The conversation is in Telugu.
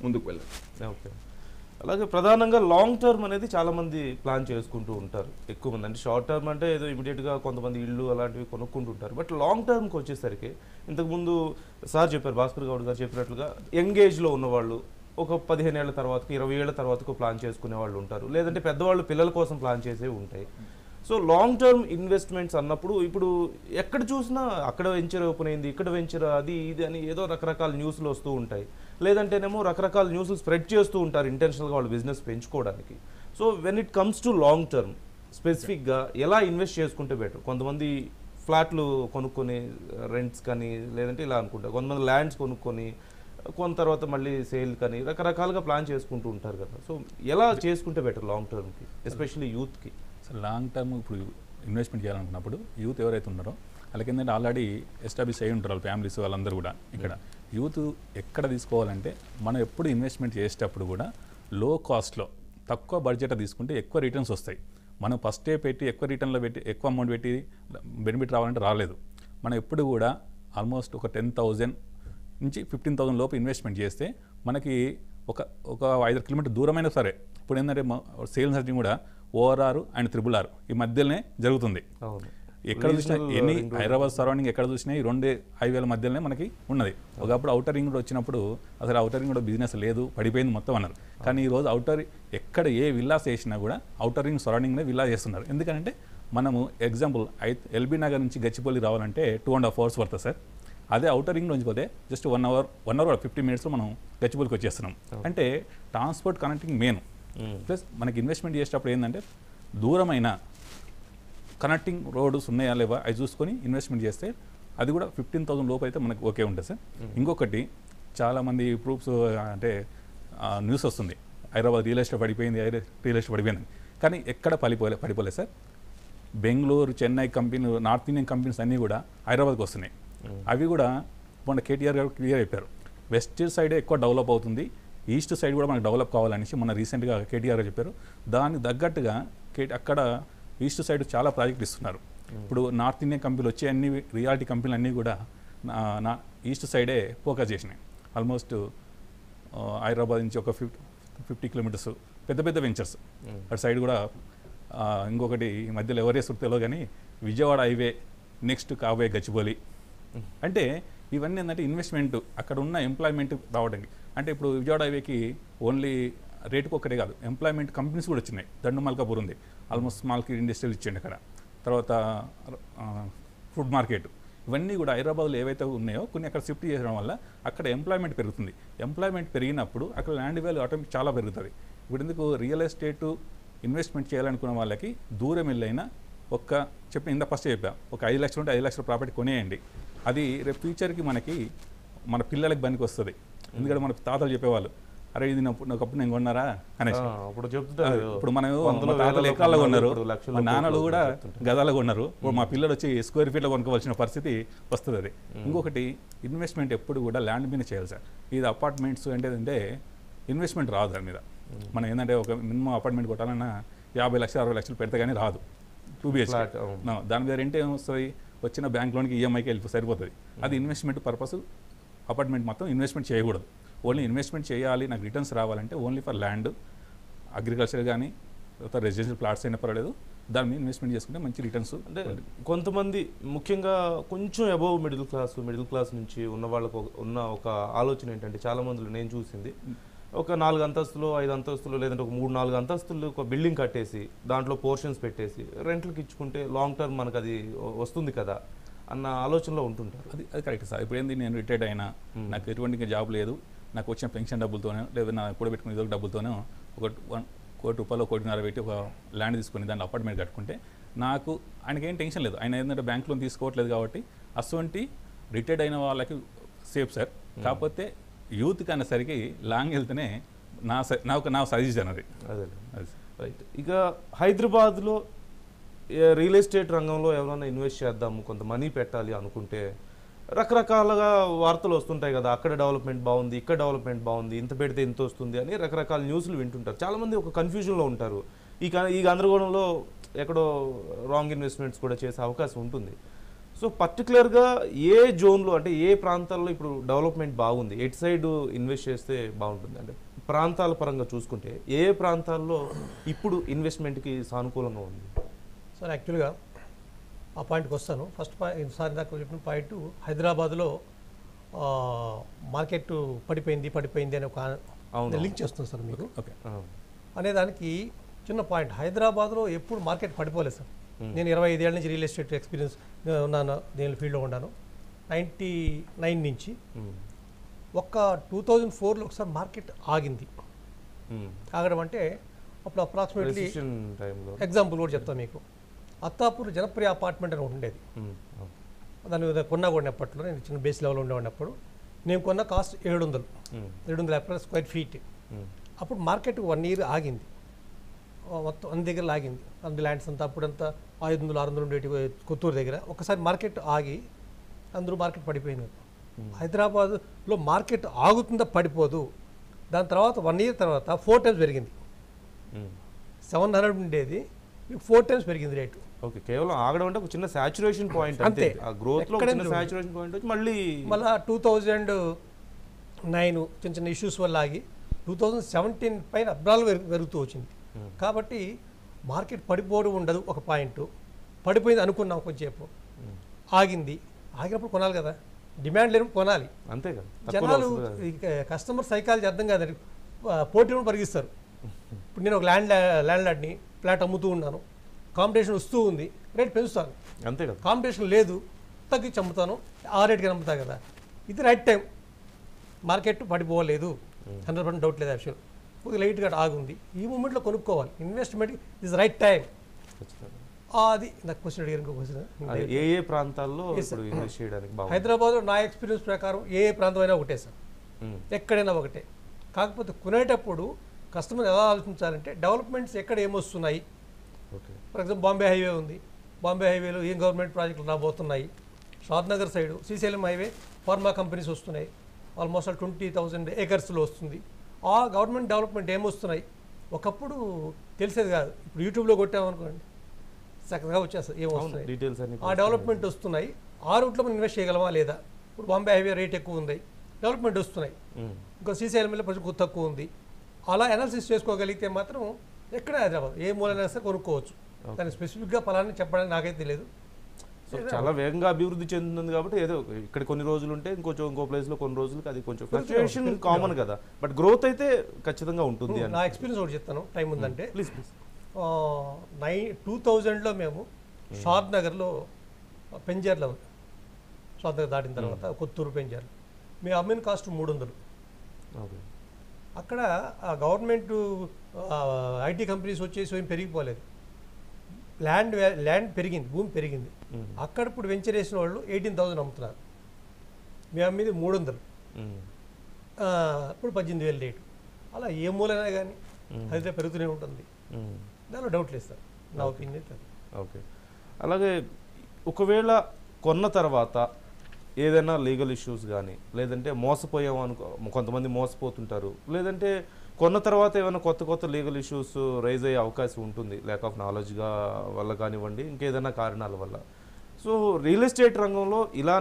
ముందుకు వెళ్ళాలి. ఓకే. అలాగే ప్రధానంగా లాంగ్ టర్మ్ అనేది చాలామంది ప్లాన్ చేసుకుంటూ ఉంటారు ఎక్కువ మంది. అంటే షార్ట్ టర్మ్ అంటే ఏదో ఇమీడియట్గా కొంతమంది ఇళ్ళు అలాంటివి కొనుక్కుంటుంటారు. బట్ లాంగ్ టర్మ్కి వచ్చేసరికి ఇంతకుముందు సార్ చెప్పారు, భాస్కర్ గౌడ్ గారు చెప్పినట్లుగా యంగ్ ఏజ్లో ఉన్నవాళ్ళు ఒక 15 ఏళ్ల తర్వాతకి 20 ఏళ్ల తర్వాతకు ప్లాన్ చేసుకునే వాళ్ళు ఉంటారు. లేదంటే పెద్దవాళ్ళు పిల్లల కోసం ప్లాన్ చేసేవి ఉంటాయి. సో లాంగ్ టర్మ్ ఇన్వెస్ట్మెంట్స్ అన్నప్పుడు ఇప్పుడు ఎక్కడ చూసినా అక్కడ వెంచర్ ఓపెన్ అయింది, ఇక్కడ వెంచర్ అది ఇది అని ఏదో రకరకాల న్యూస్లు వస్తూ ఉంటాయి. లేదంటేనేమో రకరకాల న్యూస్లు స్ప్రెడ్ చేస్తూ ఉంటారు ఇంటెన్షనల్గా వాళ్ళు బిజినెస్ పెంచుకోవడానికి. So when it comes to long term స్పెసిఫిక్గా ఎలా ఇన్వెస్ట్ చేసుకుంటే బెటర్? కొంతమంది ఫ్లాట్లు కొనుక్కొని రెంట్స్ కానీ లేదంటే ఇలా అనుకుంటారు, కొంతమంది ల్యాండ్స్ కొనుక్కొని కొంత తర్వాత మళ్ళీ సేల్ కానీ రకరకాలుగా ప్లాన్ చేసుకుంటూ ఉంటారు కదా. సో ఎలా చేసుకుంటే బెటర్ లాంగ్ టర్మ్కి, ఎస్పెషల్లీ యూత్కి? సో లాంగ్ టర్మ్ ఇప్పుడు ఇన్వెస్ట్మెంట్ చేయాలనుకున్నప్పుడు యూత్ ఎవరైతే ఉన్నారో వాళ్ళకి ఏంటంటే ఆల్రెడీ ఎస్టాబ్లిష్ అయ్యి ఉంటారు వాళ్ళ ఫ్యామిలీస్ వాళ్ళందరూ కూడా. ఇక్కడ యూత్ ఎక్కడ తీసుకోవాలంటే మనం ఎప్పుడు ఇన్వెస్ట్మెంట్ చేసేటప్పుడు కూడా లో కాస్ట్లో తక్కువ బడ్జెట్ తీసుకుంటే ఎక్కువ రిటర్న్స్ వస్తాయి. మనం ఫస్టే పెట్టి ఎక్కువ రిటర్న్లో పెట్టి ఎక్కువ అమౌంట్ పెట్టి బెనిఫిట్ రావాలంటే రాలేదు. మనం ఎప్పుడు కూడా ఆల్మోస్ట్ ఒక 10,000 నుంచి 15,000 లోపు ఇన్వెస్ట్మెంట్ చేస్తే మనకి ఒక 5 కిలోమీటర్ దూరమైనా సరే, ఇప్పుడు ఏంటంటే సేల్స్ సర్టింగ్ కూడా ORR అండ్ RRR ఈ మధ్యలోనే జరుగుతుంది. ఎక్కడ చూసినా ఎన్ని హైదరాబాద్ సరౌండింగ్ ఎక్కడ చూసినా ఈ 2 హైవేల మధ్యలోనే మనకి ఉన్నది. ఒకప్పుడు అవుటర్ రింగ్ రోడ్ వచ్చినప్పుడు అసలు అవుటర్ రింగ్ రోడ్ బిజినెస్ లేదు, పడిపోయింది మొత్తం అన్నారు. కానీ ఈరోజు అవుటర్ ఎక్కడ ఏ విల్లాస్ వేసినా కూడా అవుటర్ రింగ్ సరౌండింగ్నే విల్లా చేస్తున్నారు. ఎందుకంటే మనము ఎగ్జాంపుల్ ఎల్బీ నగర్ నుంచి గచ్చిపల్లి రావాలంటే 2.5 hours పడుతుంది సార్. అదే అవుటర్ రింగ్ నుంచి పోతే జస్ట్ 1 hour 50 minutesలో మనం గచ్చిపల్లికి వచ్చేస్తున్నాం. అంటే ట్రాన్స్పోర్ట్ కనెక్టింగ్ మెయిన్. ప్లస్ మనకి ఇన్వెస్ట్మెంట్ చేసేటప్పుడు ఏంటంటే దూరమైన కనెక్టింగ్ రోడ్స్ ఉన్నాయా లేవా అవి చూసుకొని ఇన్వెస్ట్మెంట్ చేస్తే అది కూడా 15,000 లోపు అయితే మనకు ఓకే ఉంటుంది సార్. ఇంకొకటి చాలామంది ప్రూఫ్స్ అంటే న్యూస్ వస్తుంది, హైదరాబాద్ రియల్ ఎస్టేట్ పడిపోయింది, రియల్ ఎస్టేట్ పడిపోయింది. కానీ ఎక్కడ పడిపోలేదు సార్. బెంగళూరు, చెన్నై కంపెనీలు, నార్త్ ఇండియన్ కంపెనీస్ అన్నీ కూడా హైదరాబాద్కి వస్తున్నాయి. అవి కూడా మొన్న కేటీఆర్ గారు క్లియర్ అయిపోయారు, వెస్ట్ సైడే ఎక్కువ డెవలప్ అవుతుంది, ఈస్ట్ సైడ్ కూడా మనకు డెవలప్ కావాలనేసి మొన్న రీసెంట్గా కేటీఆర్ గారు చెప్పారు. దానికి తగ్గట్టుగా అక్కడ ఈస్ట్ సైడ్ చాలా ప్రాజెక్టులు ఇస్తున్నారు. ఇప్పుడు నార్త్ ఇండియన్ కంపెనీలు వచ్చే అన్ని రియాలిటీ కంపెనీలు అన్నీ కూడా నా ఈస్ట్ సైడే ఫోకస్ చేసినాయి. ఆల్మోస్ట్ హైదరాబాద్ నుంచి ఒక 50 kilometers పెద్ద పెద్ద వెంచర్స్ అటు సైడ్ కూడా. ఇంకొకటి ఈ మధ్యలో ఎవరే సుర్తేలో కానీ విజయవాడ హైవే నెక్స్ట్ కాబోయే గచ్చిబౌలి. అంటే ఇవన్నీ ఏంటంటే ఇన్వెస్ట్మెంట్ అక్కడ ఉన్న ఎంప్లాయ్మెంట్ రావడానికి. అంటే ఇప్పుడు విజయవాడ హైవేకి ఓన్లీ రేటుకు ఒక్కటే కాదు, ఎంప్లాయ్మెంట్ కంపెనీస్ కూడా వచ్చినాయి. దండుమల్కాపూర్ ఉంది, ఆల్మోస్ట్ స్మాల్ స్కేల్ ఇండస్ట్రీలు ఇచ్చిండి అక్కడ. తర్వాత ఫుడ్ మార్కెట్, ఇవన్నీ కూడా హైదరాబాద్లో ఏవైతే ఉన్నాయో కొన్ని అక్కడ షిఫ్ట్ చేయడం వల్ల అక్కడ ఎంప్లాయ్మెంట్ పెరుగుతుంది. ఎంప్లాయ్మెంట్ పెరిగినప్పుడు అక్కడ ల్యాండ్ వాల్యూ ఆటోమేటిక్ చాలా పెరుగుతుంది. ఇప్పుడు ఎందుకు రియల్ ఎస్టేట్ ఇన్వెస్ట్మెంట్ చేయాలనుకున్న వాళ్ళకి దూరం వెళ్ళైనా ఫస్ట్ చెప్పా, ఒక 5 లక్షలు ఉంటే 5 లక్షల ప్రాపర్టీ కొనేయండి. అది రేపు ఫ్యూచర్కి మనకి మన పిల్లలకి పనికి వస్తుంది. ఎందుకంటే మన తాతలు చెప్పేవాళ్ళు, అరే ఇది ఒకప్పుడు నేను కొన్నారా అనేసి. ఇప్పుడు మనం తాతలు ఎకరాల్లో కొన్నారు, మా నాన్నలు కూడా గదాలు కొన్నారు. ఇప్పుడు మా పిల్లలు వచ్చి స్క్వేర్ ఫీట్లో కొనుక్కోవాల్సిన పరిస్థితి వస్తుంది. అది ఇంకొకటి ఇన్వెస్ట్మెంట్ ఎప్పుడు కూడా ల్యాండ్ మీద చేయాలి సార్. ఇది అపార్ట్మెంట్స్ అంటే ఇన్వెస్ట్మెంట్ రాదు దాని మీద. మనం ఏంటంటే ఒక మినిమం అపార్ట్మెంట్ కొట్టాలన్నా 50 లక్షలు 60 లక్షలు పెడితే కానీ రాదు. 2 BHK దాని మీద రెంట్ ఏమొస్తుంది, వచ్చిన బ్యాంక్ లోన్కి ఈఎంఐకి సరిపోతుంది. అది ఇన్వెస్ట్మెంట్ పర్పస్. అపార్ట్మెంట్ మొత్తం ఇన్వెస్ట్మెంట్ చేయకూడదు, ఓన్లీ ఇన్వెస్ట్మెంట్ చేయాలి. నాకు రిటర్న్స్ రావాలంటే ఓన్లీ ఫర్ ల్యాండ్, అగ్రికల్చర్ కానీ తర్వాత రెసిడెన్షియల్ ప్లాట్స్ అయినా పర్వాలేదు, దాని మీద ఇన్వెస్ట్మెంట్ చేసుకుంటే మంచి రిటర్న్స్. అంటే కొంతమంది ముఖ్యంగా కొంచెం అబోవ్ మిడిల్ క్లాస్ నుంచి ఉన్న వాళ్ళకు ఉన్న ఒక ఆలోచన ఏంటంటే చాలా మందిలో నేను చూసింది, ఒక 4 అంతస్తులు 5 అంతస్తులు లేదంటే ఒక 3-4 అంతస్తులు ఒక బిల్డింగ్ కట్టేసి దాంట్లో పోర్షన్స్ పెట్టేసి రెంట్లకు ఇచ్చుకుంటే లాంగ్ టర్మ్ మనకు అది వస్తుంది కదా అన్న ఆలోచనలో ఉంటుంటారు. అది కరెక్ట్ సార్. ఇప్పుడు ఏంది, నేను రిటైర్డ్ అయినా, నాకు ఎటువంటి జాబ్ లేదు, నాకు వచ్చిన పెన్షన్ డబ్బులతోనే లేదా నా కూడా పెట్టుకునే ఏదో డబ్బులతోనే ఒక 1 కోటి రూపాయలు 1.5 కోటి పెట్టి ఒక ల్యాండ్ తీసుకుని దాంట్లో అపార్ట్మెంట్ కట్టుకుంటే నాకు ఆయనకేం టెన్షన్ లేదు. ఆయన ఏంటంటే బ్యాంక్ లోన్ తీసుకోవట్లేదు కాబట్టి అటువంటి రిటైర్డ్ అయిన వాళ్ళకి సేఫ్ సార్. కాకపోతే యూత్ కనేసరికి లాంగ్ వెళ్తేనే నా సజెషన్ అది. అదే రైట్. ఇక హైదరాబాద్లో రియల్ ఎస్టేట్ రంగంలో ఎవరైనా ఇన్వెస్ట్ చేద్దాము, కొంత మనీ పెట్టాలి అనుకుంటే రకరకాలుగా వార్తలు వస్తుంటాయి కదా, అక్కడ డెవలప్మెంట్ బాగుంది, ఇక్కడ డెవలప్మెంట్ బాగుంది, ఇంత పెడితే ఇంత వస్తుంది అని రకరకాల న్యూస్లు వింటుంటారు. చాలామంది ఒక కన్ఫ్యూజన్లో ఉంటారు. ఈ గందరగోళంలో ఎక్కడో రాంగ్ ఇన్వెస్ట్మెంట్స్ కూడా చేసే అవకాశం ఉంటుంది. సో పర్టికులర్గా ఏ జోన్లో అంటే ఏ ప్రాంతాల్లో ఇప్పుడు డెవలప్మెంట్ బాగుంది, ఎటు సైడ్ ఇన్వెస్ట్ చేస్తే బాగుంటుంది అంటే ప్రాంతాల పరంగా చూసుకుంటే ఏ ప్రాంతాల్లో ఇప్పుడు ఇన్వెస్ట్మెంట్కి సానుకూలంగా ఉంది? సార్ యాక్చువల్గా ఆ పాయింట్కి వస్తాను. ఫస్ట్ పాయింట్ సార్ నాకు చెప్పిన పాయింట్, హైదరాబాద్లో మార్కెట్ పడిపోయింది అని ఒక లింక్ చేస్తుంది సార్ మీకు. ఓకే. అనేదానికి చిన్న పాయింట్, హైదరాబాద్లో ఎప్పుడు మార్కెట్ పడిపోలేదు సార్. నేను 25 ఏళ్ళ నుంచి రియల్ ఎస్టేట్ ఎక్స్పీరియన్స్ ఉన్నాను, దీని ఫీల్డ్లో ఉన్నాను. 99 నుంచి ఒక్క 2004లో ఒకసారి మార్కెట్ ఆగింది. ఆగడం అంటే అప్పుడు అప్రాక్సిమేట్లీ ఎగ్జాంపుల్ కూడా చెప్తాను మీకు. అత్తాపూర్ జనప్రియ అపార్ట్మెంట్ అని ఉండేది, దాని కొన్నా కూడా అప్పట్లో నేను చిన్న బేస్ లెవెల్లో ఉండేవాడినప్పుడు. నేను కొన్న కాస్ట్ 700 స్క్వేర్ ఫీట్. అప్పుడు మార్కెట్ 1 ఇయర్ ఆగింది, మొత్తం అన్ని దగ్గర ఆగింది. అన్ని ల్యాండ్స్ అంతా అప్పుడంతా 500-600 ఉండేటి కొత్తూరు దగ్గర. ఒకసారి మార్కెట్ ఆగి అందరూ మార్కెట్ పడిపోయినారు. హైదరాబాద్లో మార్కెట్ ఆగుతుందా పడిపోదు. దాని తర్వాత 1 ఇయర్ తర్వాత 4 times పెరిగింది. 700 ఉండేది 4 times పెరిగింది రేటు. ఓకే, కేవలం ఆగడం అంటే ఒక చిన్న సాచురేషన్ పాయింట్ అంతే. ఆ గ్రోత్లో చిన్న సాచురేషన్ పాయింట్ వచ్చి మళ్ళీ 2009 చిన్న చిన్న ఇష్యూస్ వల్ల ఆగి 2017 పైన అబ్రాలు పెరుగుతూ వచ్చింది. కాబట్టి మార్కెట్ పడిపోవడం ఉండదు. ఒక పాయింట్ పడిపోయింది అనుకున్నాం, కొంచెంసేపు ఆగింది. ఆగినప్పుడు కొనాలి కదా, డిమాండ్ లేనప్పుడు కొనాలి అంతే కదా. జనాలు కస్టమర్ సైకాలజీ అర్థం కాదని పోటీలను పరిగిస్తారు. ఇప్పుడు నేను ఒక ల్యాండ్ లార్డ్ని ఫ్లాట్ అమ్ముతూ ఉన్నాను, కాంపిటీషన్ వస్తూ ఉంది, రేట్ పెంచుతాను. అంతే కదా. కాంపిటీషన్ లేదు, తగ్గించి అమ్ముతాను, ఆ రేట్కి అమ్ముతా కదా. ఇది రైట్ టైం. మార్కెట్ పడిపోలేదు, 100% డౌట్ లేదు. యాక్చువల్ కొద్దిగా లైట్గా ఆగుంది, ఈ మూమెంట్లో కొనుక్కోవాలి. Investment is right time. అది నాకు క్వశ్చన్ అడిగారు. ఇంకో క్వశ్చన్, ఏ ఏ ప్రాంతాల్లో ఇప్పుడు ఇన్వెస్ట్ చేయడానికి బాగుంది? హైదరాబాద్లో నా ఎక్స్పీరియన్స్ ప్రకారం ఏ ప్రాంతం అయినా ఒకటే సార్, ఎక్కడైనా ఒకటే. కాకపోతే కొనేటప్పుడు కస్టమర్ ఎలా ఆలోచించాలంటే డెవలప్మెంట్స్ ఎక్కడ ఏమొస్తున్నాయి. ఫర్ ఎగ్జాంపుల్ బాంబే హైవే ఉంది, బాంబే హైవేలో ఏం గవర్నమెంట్ ప్రాజెక్టులు రాబోతున్నాయి. Shadnagar side Srisailam highway pharma companies వస్తున్నాయి, ఆల్మోస్ట్ 20,000 acresలో వస్తుంది. ఆ గవర్నమెంట్ డెవలప్మెంట్ ఏమొస్తున్నాయి ఒకప్పుడు తెలిసేది కాదు. ఇప్పుడు యూట్యూబ్లో కొట్టామనుకోండి చక్కగా వచ్చేస్తుంది ఏమొస్తున్నాయి, డీటెయిల్స్ అన్ని. ఆ డెవలప్మెంట్ వస్తున్నాయి. ఆ రూట్లో మనం ఇన్వెస్ట్ చేయగలమా లేదా. ఇప్పుడు బాంబే హైవే రేట్ ఎక్కువ ఉంది, డెవలప్మెంట్ వస్తున్నాయి. ఇంకా శ్రీశైలంలో కొంచెం తక్కువ ఉంది. అలా అనాలిసిస్ చేసుకోగలిగితే మాత్రం ఎక్కడ హైదరాబాద్ ఏ మూలైనా సరే కొనుక్కోవచ్చు. దాన్ని స్పెసిఫిక్గా ఫలాన్ని చెప్పడానికి నాకైతే తెలియదు. సో చాలా వేగంగా అభివృద్ధి చెందుతుంది కాబట్టి ఏదో ఇక్కడ కొన్ని రోజులు ఉంటే ఇంకో ప్లేస్లో కొన్ని రోజులకి అది కొంచెం ఫ్లక్చుయేషన్ కామన్ కదా, బట్ గ్రోత్ అయితే ఖచ్చితంగా ఉంటుంది. నా ఎక్స్పీరియన్స్ ఒకటి చెప్తాను, టైం ఉందంటే. ప్లీజ్. 2000లో మేము షాద్నగర్లో పెంజర్లో ఉంది, షాద్నగర్ దాటిన తర్వాత కొత్తూరు పెంజర్, మేము అమ్మిన కాస్ట్ 300. అక్కడ గవర్నమెంట్ ఐటీ కంపెనీస్ వచ్చేసి ఏం పెరిగిపోలేదు, ల్యాండ్ పెరిగింది, భూమి పెరిగింది. అక్కడ ఇప్పుడు వెంచర్ వేసిన వాళ్ళు 18,000 అమ్ముతున్నారు, మేము అమ్మేది 300. ఇప్పుడు 18,000 రేటు. అలా ఏ మూలైనా కానీ అయితే పెరుగుతూనే ఉంటుంది, దానిలో డౌట్ లేదు సార్, నా ఒపీనియన్. ఓకే. అలాగే ఒకవేళ కొన్న తర్వాత ఏదైనా లీగల్ ఇష్యూస్ కానీ, లేదంటే మోసపోయాము అనుకో, కొంతమంది మోసపోతుంటారు, లేదంటే కొన్న తర్వాత ఏమైనా కొత్త లీగల్ ఇష్యూస్ రైజ్ అయ్యే అవకాశం ఉంటుంది, ల్యాక్ ఆఫ్ నాలెడ్జ్గా వల్ల కానివ్వండి, ఇంకేదైనా కారణాల వల్ల. సో రియల్ ఎస్టేట్ రంగంలో ఇలా